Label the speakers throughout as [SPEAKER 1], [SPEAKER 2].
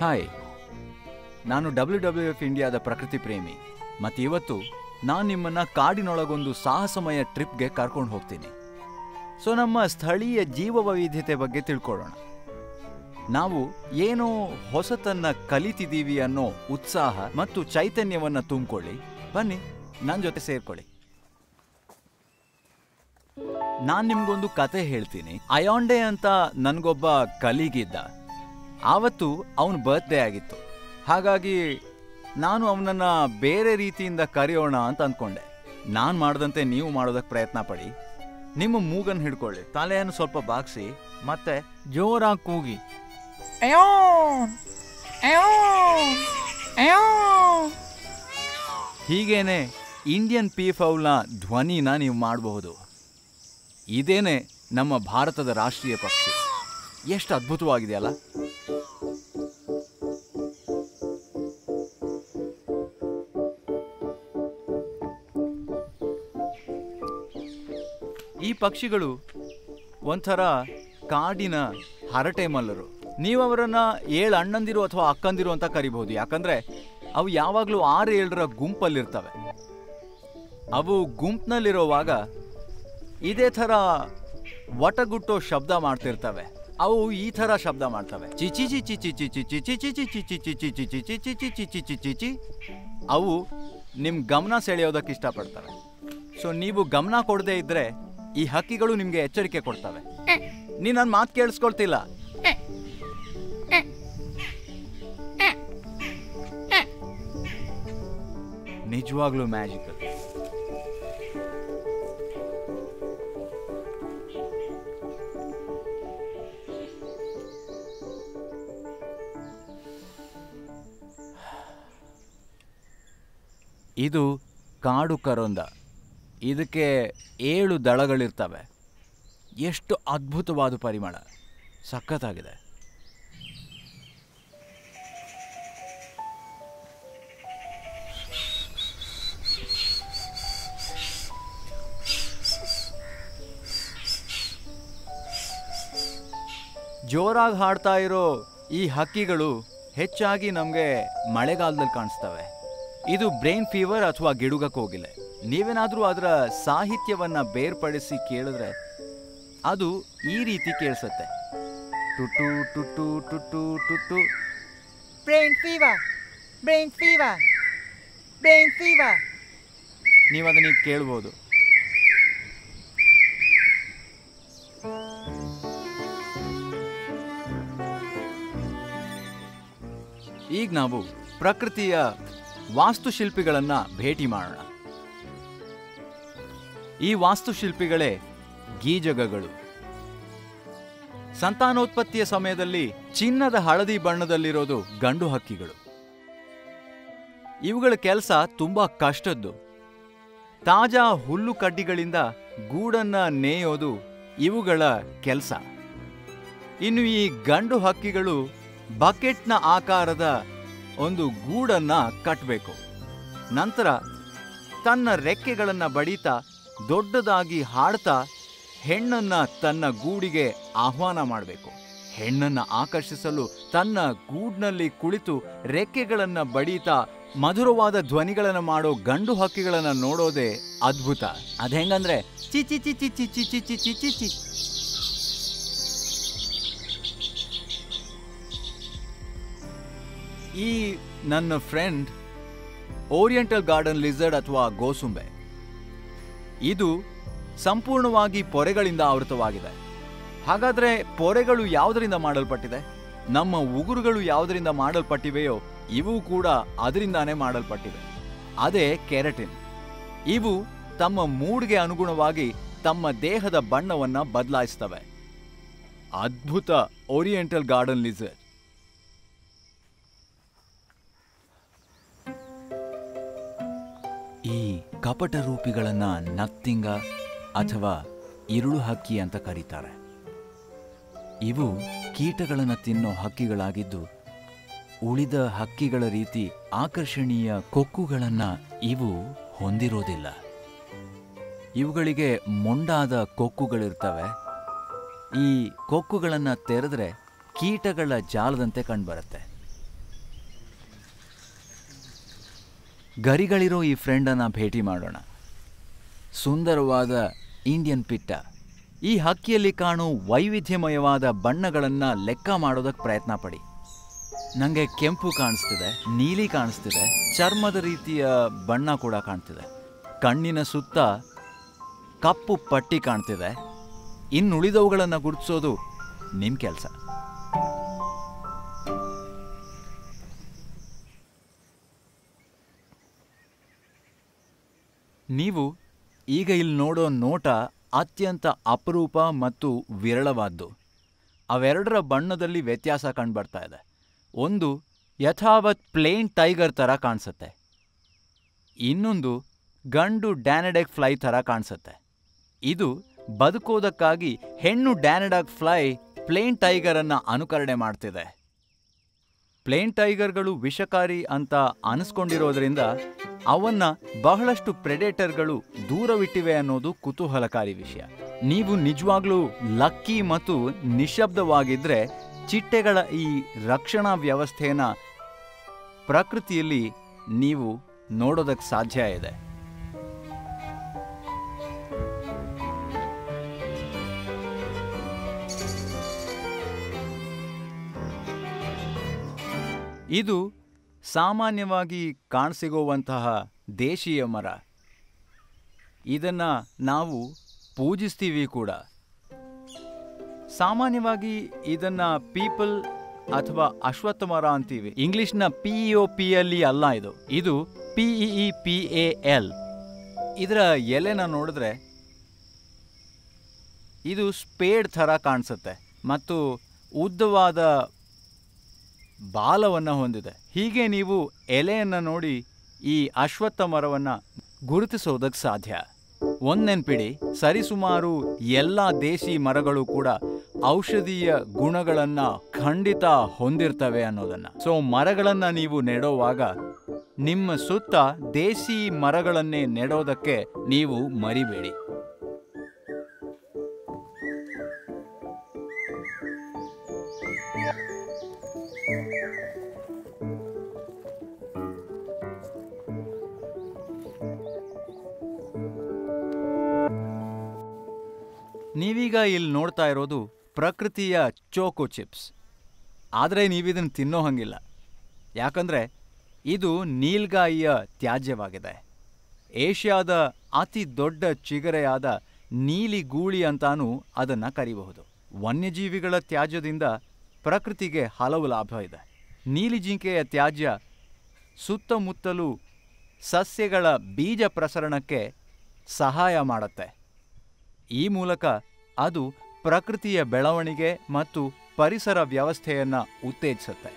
[SPEAKER 1] Hi, ನಾನು WWF ಇಂಡಿಯಾದ ಪ್ರಕೃತಿ ಪ್ರೇಮಿ. ಮತ್ತು ಇವತ್ತು ನಾನು ನಿಮ್ಮನ್ನು ಕಾಡಿನೊಳಗೊಂದು ಸಾಹಸಮಯ ಟ್ರಿಪ್ಗೆ ಕರ್ಕೊಂಡು ಹೋಗ್ತೀನಿ. ಸೊ ನಮ್ಮ ಸ್ಥಳೀಯ ಜೀವ ವೈವಿಧ್ಯತೆ ಬಗ್ಗೆ ತಿಳ್ಕೊಳ್ಳೋಣ. ನಾವು ಏನೋ ಹೊಸತನ್ನ ಕಲಿತಿದ್ದೀವಿ ಅನ್ನೋ ಉತ್ಸಾಹ ಮತ್ತು ಚೈತನ್ಯವನ್ನು ತುಂಬಿಕೊಳ್ಳಿ. ಬನ್ನಿ, ನನ್ನ ಜೊತೆ ಸೇರ್ಕೊಳ್ಳಿ. ನಾನು ನಿಮ್ಗೊಂದು ಕತೆ ಹೇಳ್ತೀನಿ. ಅಯಾಂಡೆ ಅಂತ ನನಗೊಬ್ಬ ಕಲೀಗಿದ್ದ. ಆವತ್ತು ಅವನ ಬರ್ತ್ಡೇ ಆಗಿತ್ತು. ಹಾಗಾಗಿ ನಾನು ಅವನನ್ನು ಬೇರೆ ರೀತಿಯಿಂದ ಕರೆಯೋಣ ಅಂತ ಅಂದ್ಕೊಂಡೆ. ನಾನು ಮಾಡ್ದಂತೆ ನೀವು ಮಾಡೋದಕ್ಕೆ ಪ್ರಯತ್ನ ಪಡಿ. ನಿಮ್ಮ ಮೂಗನ್ನು ಹಿಡ್ಕೊಳ್ಳಿ, ತಲೆಯನ್ನು ಸ್ವಲ್ಪ ಬಾಗಿಸಿ, ಮತ್ತೆ ಜೋರಾಗಿ ಕೂಗಿ. ಹೀಗೇನೆ ಇಂಡಿಯನ್ ಪೀಫೌಲ್ನ ಧ್ವನಿನ ನೀವು ಮಾಡಬಹುದು. ಇದೇನೆ ನಮ್ಮ ಭಾರತದ ರಾಷ್ಟ್ರೀಯ ಪಕ್ಷಿ. ಎಷ್ಟು ಅದ್ಭುತವಾಗಿದೆಯಲ್ಲ. ಈ ಪಕ್ಷಿಗಳು ಒಂಥರ ಕಾಡಿನ ಹರಟೆ ಮಲ್ಲರು. ನೀವು ಅವರನ್ನು 7 ಅಣ್ಣಂದಿರು ಅಥವಾ ಅಕ್ಕಂದಿರು ಅಂತ ಕರಿಬಹುದು. ಯಾಕಂದರೆ ಅವು ಯಾವಾಗಲೂ 6-7ರ ಗುಂಪಲ್ಲಿರ್ತವೆ. ಅವು ಗುಂಪಿನಲ್ಲಿರೋವಾಗ ಇದೇ ಥರ ವಟಗುಟ್ಟೋ ಶಬ್ದ ಮಾಡ್ತಿರ್ತವೆ. ಅವು ಈ ಥರ ಶಬ್ದ ಮಾಡ್ತವೆ, ಚಿಚಿ ಚಿಚಿ ಚಿಚಿ ಚಿಚಿ ಚಿಚಿ ಚಿಚಿ ಚಿಚಿ ಚಿಚಿ ಚಿಚಿ ಚಿಚಿ ಚಿಚಿ ಚಿಚಿ ಚಿಚಿ. ಅವು ನಿಮ್ಮ ಗಮನ ಸೆಳೆಯೋದಕ್ಕೆ ಇಷ್ಟಪಡ್ತವೆ. ಸೊ ನೀವು ಗಮನ ಕೊಡದೇ ಇದ್ದರೆ ಈ ಹಕ್ಕಿಗಳು ನಿಮಗೆ ಎಚ್ಚರಿಕೆ ಕೊಡ್ತವೆ. ನೀನು ನನ್ನ ಮಾತು ಕೇಳಿಸ್ಕೊಳ್ತಿಲ್ಲ. ನಿಜವಾಗ್ಲೂ ಮ್ಯಾಜಿಕಲ್. ಇದು ಕಾಡು ಕರೋಂದ. ಇದಕ್ಕೆ 7 ದಳಗಳಿರ್ತವೆ. ಎಷ್ಟು ಅದ್ಭುತವಾದ ಪರಿಮಳ, ಸಖತ್ತಾಗಿದೆ. ಜೋರಾಗಿ ಹಾಡ್ತಾ ಇರೋ ಈ ಹಕ್ಕಿಗಳು ಹೆಚ್ಚಾಗಿ ನಮಗೆ ಮಳೆಗಾಲದಲ್ಲಿ ಕಾಣಿಸ್ತವೆ. ಇದು ಬ್ರೈನ್ ಫೀವರ್ ಅಥವಾ ಗಿಡುಗ ಕೋಗಿಲೆ. ನೀವೇನಾದರೂ ಅದರ ಸಾಹಿತ್ಯವನ್ನು ಬೇರ್ಪಡಿಸಿ ಕೇಳಿದ್ರೆ ಅದು ಈ ರೀತಿ ಕೇಳಿಸುತ್ತೆ. ಟುಟು ಟುಟು ಟುಟು ಟುಟು. Brain fever, brain fever, brain fever. ನೀವು ಅದನ್ನ ಕೇಳ್ಬೋದು. ಈಗ ನಾವು ಪ್ರಕೃತಿಯ ವಾಸ್ತುಶಿಲ್ಪಿಗಳನ್ನು ಭೇಟಿ ಮಾಡೋಣ. ಈ ವಾಸ್ತುಶಿಲ್ಪಿಗಳೇ ಗೀಜಗಗಳು. ಸಂತಾನೋತ್ಪತ್ತಿಯ ಸಮಯದಲ್ಲಿ ಚಿನ್ನದ ಹಳದಿ ಬಣ್ಣದಲ್ಲಿರೋದು ಗಂಡು ಹಕ್ಕಿಗಳು. ಇವುಗಳ ಕೆಲಸ ತುಂಬಾ ಕಷ್ಟದ್ದು. ತಾಜಾ ಹುಲ್ಲು ಕಡ್ಡಿಗಳಿಂದ ಗೂಡನ್ನ ನೇಯೋದು ಇವುಗಳ ಕೆಲಸ. ಇನ್ನು ಈ ಗಂಡು ಹಕ್ಕಿಗಳು ಬಕೆಟ್ನ ಆಕಾರದ ಒಂದು ಗೂಡನ್ನ ಕಟ್ಟಬೇಕು. ನಂತರ ತನ್ನ ರೆಕ್ಕೆಗಳನ್ನು ಬಡಿತಾ ದೊಡ್ಡದಾಗಿ ಹಾಡ್ತಾ ಹೆಣ್ಣನ್ನು ತನ್ನ ಗೂಡಿಗೆ ಆಹ್ವಾನ ಮಾಡಬೇಕು. ಹೆಣ್ಣನ್ನು ಆಕರ್ಷಿಸಲು ತನ್ನ ಗೂಡಿನಲ್ಲಿ ಕುಳಿತು ರೆಕ್ಕೆಗಳನ್ನು ಬಡಿತಾ ಮಧುರವಾದ ಧ್ವನಿಗಳನ್ನು ಮಾಡೋ ಗಂಡು ಹಕ್ಕಿಗಳನ್ನು ನೋಡೋದೇ ಅದ್ಭುತ. ಅದು ಹೆಂಗಂದ್ರೆ ಚಿಚಿ ಚಿಚಿ ಚಿಚಿ ಚಿಚಿ ಚಿಚಿ ಚಿ. ಈ ನನ್ನ ಫ್ರೆಂಡ್ ಓರಿಯೆಂಟಲ್ ಗಾರ್ಡನ್ ಲಿಸರ್ಡ್ ಅಥವಾ ಗೋಸುಂಬೆ. ಇದು ಸಂಪೂರ್ಣವಾಗಿ ಪೊರೆಗಳಿಂದ ಆವೃತವಾಗಿದೆ. ಹಾಗಾದರೆ ಪೊರೆಗಳು ಯಾವುದರಿಂದ ಮಾಡಲ್ಪಟ್ಟಿದೆ? ನಮ್ಮ ಉಗುರುಗಳು ಯಾವುದರಿಂದ ಮಾಡಲ್ಪಟ್ಟಿವೆಯೋ ಇವು ಕೂಡ ಅದರಿಂದಾನೇ ಮಾಡಲ್ಪಟ್ಟಿವೆ. ಅದೇ ಕೆರಟಿನ್. ಇವು ತಮ್ಮ ಮೂಡ್ಗೆ ಅನುಗುಣವಾಗಿ ತಮ್ಮ ದೇಹದ ಬಣ್ಣವನ್ನು ಬದಲಾಯಿಸ್ತವೆ. ಅದ್ಭುತ ಓರಿಯೆಂಟಲ್ ಗಾರ್ಡನ್ ಲಿಸರ್ಡ್. ಈ ಕಪಟ ರೂಪಿಗಳನ್ನು ನತ್ತಿಂಗ ಅಥವಾ ಇರುಳು ಹಕ್ಕಿ ಅಂತ ಕರೀತಾರೆ. ಇವು ಕೀಟಗಳನ್ನು ತಿನ್ನೋ ಹಕ್ಕಿಗಳಾಗಿದ್ದು ಉಳಿದ ಹಕ್ಕಿಗಳ ರೀತಿ ಆಕರ್ಷಣೀಯ ಕೊಕ್ಕುಗಳನ್ನು ಇವು ಹೊಂದಿರೋದಿಲ್ಲ. ಇವುಗಳಿಗೆ ಮೊಂಡಾದ ಕೊಕ್ಕುಗಳಿರ್ತವೆ. ಈ ಕೊಕ್ಕುಗಳನ್ನು ತೆರೆದ್ರೆ ಕೀಟಗಳ ಜಾಲದಂತೆ ಕಂಡುಬರುತ್ತೆ. ಗರಿಗಳಿರೋ ಈ ಫ್ರೆಂಡನ್ನು ಭೇಟಿ ಮಾಡೋಣ. ಸುಂದರವಾದ ಇಂಡಿಯನ್ ಪಿಟ್ಟ. ಈ ಹಕ್ಕಿಯಲ್ಲಿ ಕಾಣೋ ವೈವಿಧ್ಯಮಯವಾದ ಬಣ್ಣಗಳನ್ನು ಲೆಕ್ಕ ಮಾಡೋದಕ್ಕೆ ಪ್ರಯತ್ನ ಪಡಿ. ನನಗೆ ಕೆಂಪು ಕಾಣಿಸ್ತಿದೆ, ನೀಲಿ ಕಾಣಿಸ್ತಿದೆ, ಚರ್ಮದ ರೀತಿಯ ಬಣ್ಣ ಕೂಡ ಕಾಣ್ತಿದೆ, ಕಣ್ಣಿನ ಸುತ್ತ ಕಪ್ಪು ಪಟ್ಟಿ ಕಾಣ್ತಿದೆ. ಇನ್ನುಳಿದವುಗಳನ್ನು ಗುರುತಿಸೋದು ನಿಮ್ಮ ಕೆಲಸ. ನೀವು ಈಗ ಇಲ್ಲಿ ನೋಡೋ ನೋಟ ಅತ್ಯಂತ ಅಪರೂಪ ಮತ್ತು ವಿರಳವಾದ್ದು. ಅವೆರಡರ ಬಣ್ಣದಲ್ಲಿ ವ್ಯತ್ಯಾಸ ಕಂಡುಬರ್ತಾ ಇದೆ. ಒಂದು ಯಥಾವತ್ ಪ್ಲೇನ್ ಟೈಗರ್ ಥರ ಕಾಣಿಸುತ್ತೆ, ಇನ್ನೊಂದು ಗಂಡು ಡ್ಯಾನಡೆಗ್ ಫ್ಲೈ ಥರ ಕಾಣಿಸುತ್ತೆ. ಇದು ಬದುಕೋದಕ್ಕಾಗಿ ಹೆಣ್ಣು ಡ್ಯಾನಡೆಗ್ ಫ್ಲೈ ಪ್ಲೇನ್ ಟೈಗರನ್ನು ಅನುಕರಣೆ ಮಾಡ್ತಿದೆ. ಪ್ಲೇನ್ ಟೈಗರ್ಗಳು ವಿಷಕಾರಿ ಅಂತ ಅನಿಸ್ಕೊಂಡಿರೋದ್ರಿಂದ ಅವನ್ನ ಬಹಳಷ್ಟು ಪ್ರೆಡೇಟರ್ಗಳು ದೂರವಿಟ್ಟಿವೆ ಅನ್ನೋದು ಕುತೂಹಲಕಾರಿ ವಿಷಯ. ನೀವು ನಿಜವಾಗ್ಲೂ ಲಕ್ಕಿ ಮತ್ತು ನಿಶ್ಶಬ್ದವಾಗಿದ್ರೆ ಚಿಟ್ಟೆಗಳ ಈ ರಕ್ಷಣಾ ವ್ಯವಸ್ಥೆನ ಪ್ರಕೃತಿಯಲ್ಲಿ ನೀವು ನೋಡೋದಕ್ಕೆ ಸಾಧ್ಯ ಇದೆ. ಇದು ಸಾಮಾನ್ಯವಾಗಿ ಕಾಣಸಿಗುವಂತಹ ದೇಶೀಯ ಮರ. ಇದನ್ನು ನಾವು ಪೂಜಿಸ್ತೀವಿ ಕೂಡ. ಸಾಮಾನ್ಯವಾಗಿ ಇದನ್ನು ಪೀಪಲ್ ಅಥವಾ ಅಶ್ವತ್ಥ ಮರ ಅಂತೀವಿ. ಇಂಗ್ಲಿಷ್ನ PEOPLE ಅಲ್ಲ, ಇದು PEEPAL. ಇದರ ಎಲೆನ ನೋಡಿದ್ರೆ ಇದು ಸ್ಪೇಡ್ ಥರ ಕಾಣಿಸುತ್ತೆ ಮತ್ತು ಉದ್ದವಾದ ಬಾಲವನ್ನು ಹೊಂದಿದೆ. ಹೀಗೆ ನೀವು ಎಲೆಯನ್ನು ನೋಡಿ ಈ ಅಶ್ವತ್ಥ ಮರವನ್ನು ಗುರುತಿಸೋದಕ್ಕೆ ಸಾಧ್ಯ. ಒಂದು ನೆನ್ಪಿಡಿ, ಸರಿಸುಮಾರು ಎಲ್ಲ ದೇಶಿ ಮರಗಳು ಕೂಡ ಔಷಧೀಯ ಗುಣಗಳನ್ನು ಖಂಡಿತ ಹೊಂದಿರ್ತವೆ ಅನ್ನೋದನ್ನು. ಸೊ ಮರಗಳನ್ನು ನೀವು ನೆಡೋವಾಗ ನಿಮ್ಮ ಸುತ್ತ ದೇಶಿ ಮರಗಳನ್ನೇ ನೆಡೋದಕ್ಕೆ ನೀವು ಮರಿಬೇಡಿ. ನೀವೀಗ ಇಲ್ಲಿ ನೋಡ್ತಾ ಇರೋದು ಪ್ರಕೃತಿಯ ಚೋಕೋ ಚಿಪ್ಸ್. ಆದರೆ ನೀವಿದನ್ನು ತಿನ್ನೋ ಹಂಗಿಲ್ಲ, ಯಾಕಂದರೆ ಇದು ನೀಲ್ಗಾಯಿಯ ತ್ಯಾಜ್ಯವಾಗಿದೆ. ಏಷ್ಯಾದ ಅತಿ ದೊಡ್ಡ ಚಿಗರೆಯಾದ ನೀಲಿ ಗೂಳಿ ಅಂತಾನೂ ಅದನ್ನು ಕರೀಬಹುದು. ವನ್ಯಜೀವಿಗಳ ತ್ಯಾಜ್ಯದಿಂದ ಪ್ರಕೃತಿಗೆ ಹಲವು ಲಾಭ ಇದೆ. ನೀಲಿ ಜಿಂಕೆಯ ತ್ಯಾಜ್ಯ ಸುತ್ತಮುತ್ತಲೂ ಸಸ್ಯಗಳ ಬೀಜ ಪ್ರಸರಣಕ್ಕೆ ಸಹಾಯ ಮಾಡುತ್ತೆ. ಈ ಮೂಲಕ ಅದು ಪ್ರಕೃತಿಯ ಬೆಳವಣಿಗೆ ಮತ್ತು ಪರಿಸರ ವ್ಯವಸ್ಥೆಯನ್ನು ಉತ್ತೇಜಿಸುತ್ತೆ.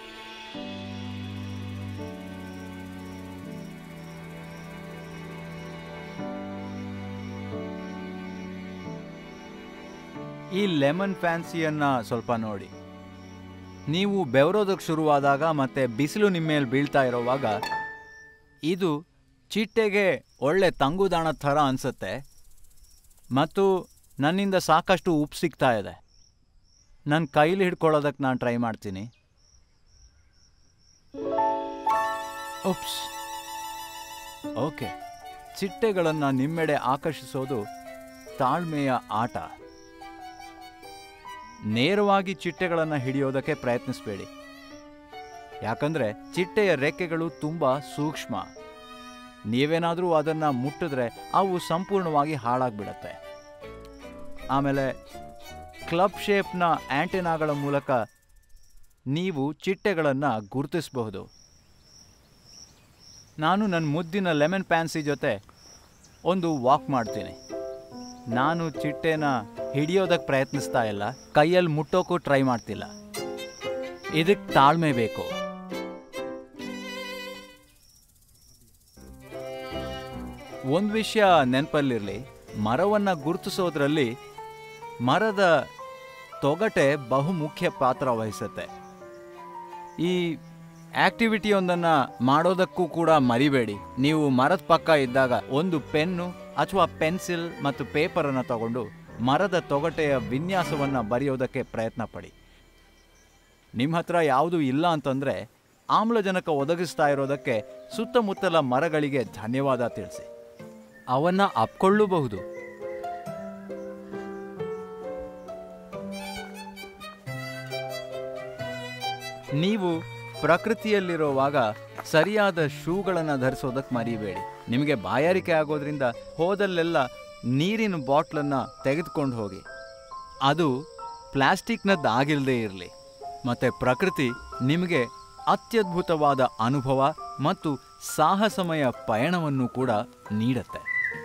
[SPEAKER 1] ಈ ಲೆಮನ್ ಫ್ಯಾನ್ಸಿಯನ್ನು ಸ್ವಲ್ಪ ನೋಡಿ. ನೀವು ಬೆವರೋದಕ್ಕೆ ಶುರುವಾದಾಗ ಮತ್ತು ಬಿಸಿಲು ನಿಮ್ಮ ಮೇಲೆ ಬೀಳ್ತಾ ಇರೋವಾಗ ಇದು ಚಿಟ್ಟೆಗೆ ಒಳ್ಳೆ ತಂಗುದಾಣ ಥರ ಅನಿಸುತ್ತೆ ಮತ್ತು ನನ್ನಿಂದ ಸಾಕಷ್ಟು ಉಪ್ಪು ಸಿಗ್ತಾ ಇದೆ. ನನ್ನ ಕೈಲಿ ಹಿಡ್ಕೊಳ್ಳೋದಕ್ಕೆ ನಾನು ಟ್ರೈ ಮಾಡ್ತೀನಿ. ಉಪ್ಸ್. ಓಕೆ, ಚಿಟ್ಟೆಗಳನ್ನು ನಿಮ್ಮೆಡೆ ಆಕರ್ಷಿಸೋದು ತಾಳ್ಮೆಯ ಆಟ. ನೇರವಾಗಿ ಚಿಟ್ಟೆಗಳನ್ನು ಹಿಡಿಯೋದಕ್ಕೆ ಪ್ರಯತ್ನಿಸಬೇಡಿ, ಯಾಕಂದರೆ ಚಿಟ್ಟೆಯ ರೆಕ್ಕೆಗಳು ತುಂಬ ಸೂಕ್ಷ್ಮ. ನೀವೇನಾದರೂ ಅದನ್ನು ಮುಟ್ಟಿದ್ರೆ ಅವು ಸಂಪೂರ್ಣವಾಗಿ ಹಾಳಾಗ್ಬಿಡತ್ತೆ. ಆಮೇಲೆ ಕ್ಲಬ್ ಶೇಪ್ನ ಆ್ಯಂಟೆನಾಗಳ ಮೂಲಕ ನೀವು ಚಿಟ್ಟೆಗಳನ್ನು ಗುರುತಿಸಬಹುದು. ನಾನು ನನ್ನ ಮುದ್ದಿನ ಲೆಮನ್ ಪ್ಯಾನ್ಸಿ ಜೊತೆ ಒಂದು ವಾಕ್ ಮಾಡ್ತೀನಿ. ನಾನು ಚಿಟ್ಟೆನ ಹಿಡಿಯೋದಕ್ಕೆ ಪ್ರಯತ್ನಿಸ್ತಾ ಇಲ್ಲ, ಕೈಯಲ್ಲಿ ಮುಟ್ಟೋಕ್ಕೂ ಟ್ರೈ ಮಾಡ್ತಿಲ್ಲ. ಇದಕ್ಕೆ ತಾಳ್ಮೆ ಬೇಕು. ಒಂದು ವಿಷಯ ನೆನಪಲ್ಲಿರಲಿ, ಮರವನ್ನು ಗುರುತಿಸೋದ್ರಲ್ಲಿ ಮರದ ತೊಗಟೆ ಬಹುಮುಖ್ಯ ಪಾತ್ರ ವಹಿಸುತ್ತೆ. ಈ ಆಕ್ಟಿವಿಟಿಯೊಂದನ್ನು ಮಾಡೋದಕ್ಕೂ ಕೂಡ ಮರಿಬೇಡಿ. ನೀವು ಮರದ ಪಕ್ಕ ಇದ್ದಾಗ ಒಂದು ಪೆನ್ನು ಅಥವಾ ಪೆನ್ಸಿಲ್ ಮತ್ತು ಪೇಪರನ್ನು ತಗೊಂಡು ಮರದ ತೊಗಟೆಯ ವಿನ್ಯಾಸವನ್ನು ಬರೆಯೋದಕ್ಕೆ ಪ್ರಯತ್ನ ಪಡಿ. ನಿಮ್ಮ ಹತ್ರ ಯಾವುದೂ ಇಲ್ಲ ಅಂತಂದರೆ ಆಮ್ಲಜನಕ ಒದಗಿಸ್ತಾ ಇರೋದಕ್ಕೆ ಸುತ್ತಮುತ್ತಲ ಮರಗಳಿಗೆ ಧನ್ಯವಾದ ತಿಳಿಸಿ. ಅವನ್ನ ಅಪ್ಕೊಳ್ಳಬಹುದು. ನೀವು ಪ್ರಕೃತಿಯಲ್ಲಿರುವಾಗ ಸರಿಯಾದ ಶೂಗಳನ್ನು ಧರಿಸೋದಕ್ಕೆ ಮರಿಬೇಡಿ. ನಿಮಗೆ ಬಾಯಾರಿಕೆ ಆಗೋದ್ರಿಂದ ಹೋದಲ್ಲೆಲ್ಲ ನೀರಿನ ಬಾಟ್ಲನ್ನು ತೆಗೆದುಕೊಂಡು ಹೋಗಿ. ಅದು ಪ್ಲಾಸ್ಟಿಕ್ನದ್ದಾಗಿಲ್ಲದೆ ಇರಲಿ. ಮತ್ತು ಪ್ರಕೃತಿ ನಿಮಗೆ ಅತ್ಯದ್ಭುತವಾದ ಅನುಭವ ಮತ್ತು ಸಾಹಸಮಯ ಪಯಣವನ್ನು ಕೂಡ ನೀಡುತ್ತೆ.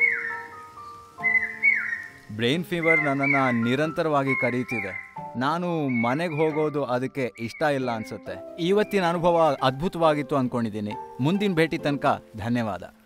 [SPEAKER 1] ಬ್ರೈನ್ ಫೀವರ್ ನನ್ನನ್ನು ನಿರಂತರವಾಗಿ ಕರೀತಿದೆ. ನಾನು ಮನೆಗೆ ಹೋಗೋದು ಅದಕ್ಕೆ ಇಷ್ಟ ಇಲ್ಲ ಅನ್ಸುತ್ತೆ. ಇವತ್ತಿನ ಅನುಭವ ಅದ್ಭುತವಾಗಿತ್ತು ಅಂದ್ಕೊಂಡಿದ್ದೀನಿ. ಮುಂದಿನ ಭೇಟಿ ತನಕ ಧನ್ಯವಾದ.